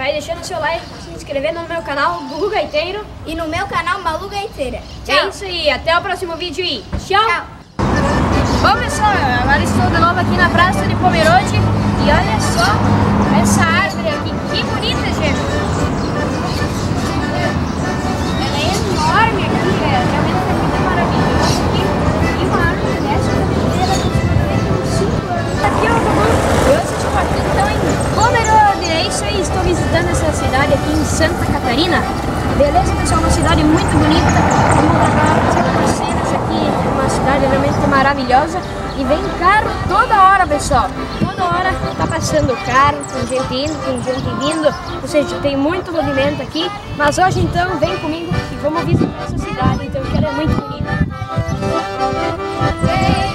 vai deixando o seu like, se inscrevendo no meu canal, Gugu Gaiteiro. E no meu canal, Malu Gaiteira. Tchau. É isso aí, até o próximo vídeo e tchau! Bom pessoal, agora estou de novo aqui na Praça de Pomerode e olha só essa árvore aqui, que bonita, gente! Ela é enorme aqui, realmente é muito maravilhosa aqui. E uma árvore dessa também uns 5 anos. Aqui ó, eu estou aqui então em Pomerode, é isso aí, estou visitando essa cidade aqui em Santa Catarina. Beleza pessoal, uma cidade muito bonita, vamos levar umas cenas aqui, uma cidade realmente maravilhosa e vem carro toda hora pessoal, toda hora tá passando carro, tem gente indo, tem gente vindo, ou seja, tem muito movimento aqui, mas hoje então vem comigo e vamos visitar essa cidade, então que ela é muito bonita.